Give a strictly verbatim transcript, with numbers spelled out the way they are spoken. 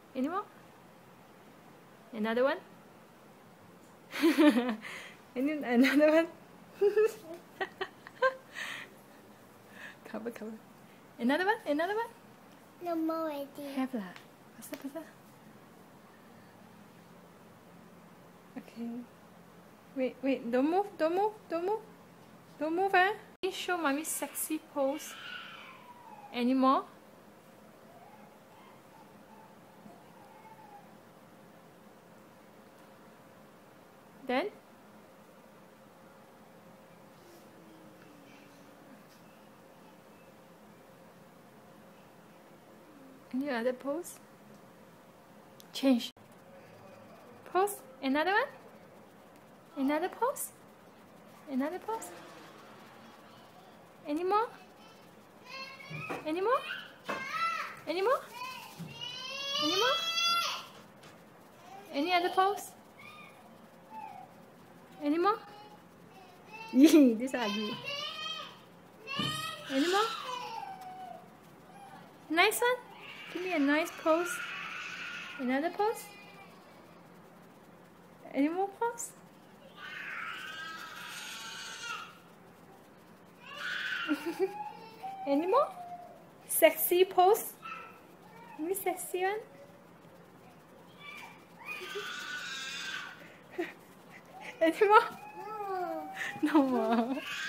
Any more? Another one? Any, another one? Cover, cover. Another one? Another one? No more already. Have lah. Faster, faster. Okay. Wait, wait. Don't move. Don't move. Don't move. Don't move, eh? Can you show mommy sexy pose? Any more? Then? Any other pose? Change. Pose. Another one? Another pose? Another pose? Any more? Any more? Any more? Any more? Any other pose? Any more? Yee, this is ugly. Any more? Nice one? Give me a nice pose. Another pose? Any more pose? Any more? Sexy pose? Any sexy one? Any more? No. No more.